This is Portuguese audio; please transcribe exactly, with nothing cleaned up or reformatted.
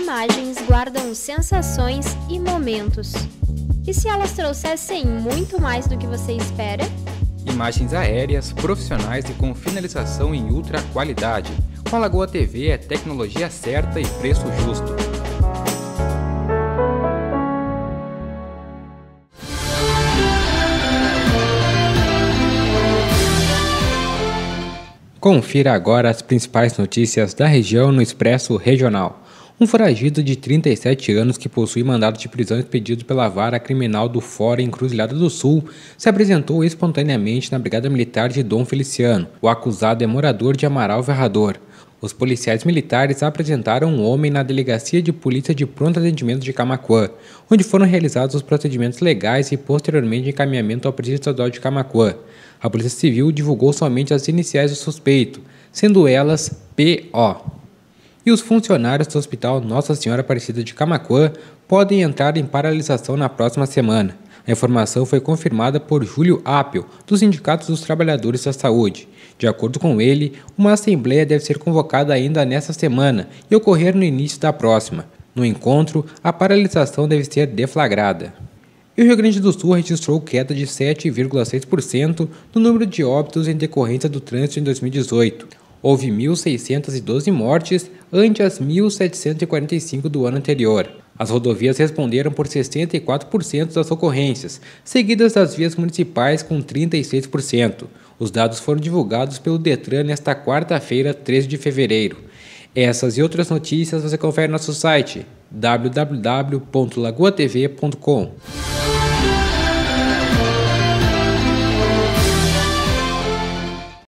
imagens guardam sensações e momentos. E se elas trouxessem muito mais do que você espera? Imagens aéreas, profissionais e com finalização em ultra qualidade. Com a Lagoa T V é tecnologia certa e preço justo. Confira agora as principais notícias da região no Expresso Regional. Um foragido de trinta e sete anos que possui mandado de prisão expedido pela Vara Criminal do Fórum Encruzilhada do Sul se apresentou espontaneamente na Brigada Militar de Dom Feliciano. O acusado é morador de Amaral Ferrador. Os policiais militares apresentaram um homem na Delegacia de Polícia de Pronto Atendimento de Camaquã, onde foram realizados os procedimentos legais e posteriormente encaminhamento ao Presídio Estadual de Camaquã. A Polícia Civil divulgou somente as iniciais do suspeito, sendo elas P O. E os funcionários do Hospital Nossa Senhora Aparecida de Camaquã podem entrar em paralisação na próxima semana. A informação foi confirmada por Júlio Apio, do Sindicato dos Trabalhadores da Saúde. De acordo com ele, uma assembleia deve ser convocada ainda nesta semana e ocorrer no início da próxima. No encontro, a paralisação deve ser deflagrada. E o Rio Grande do Sul registrou queda de sete vírgula seis por cento no número de óbitos em decorrência do trânsito em dois mil e dezoito. Houve mil seiscentas e doze mortes, ante as mil setecentas e quarenta e cinco do ano anterior. As rodovias responderam por sessenta e quatro por cento das ocorrências, seguidas das vias municipais com trinta e seis por cento. Os dados foram divulgados pelo Detran nesta quarta-feira, treze de fevereiro. Essas e outras notícias você confere no nosso site w w w ponto lagoa t v ponto com.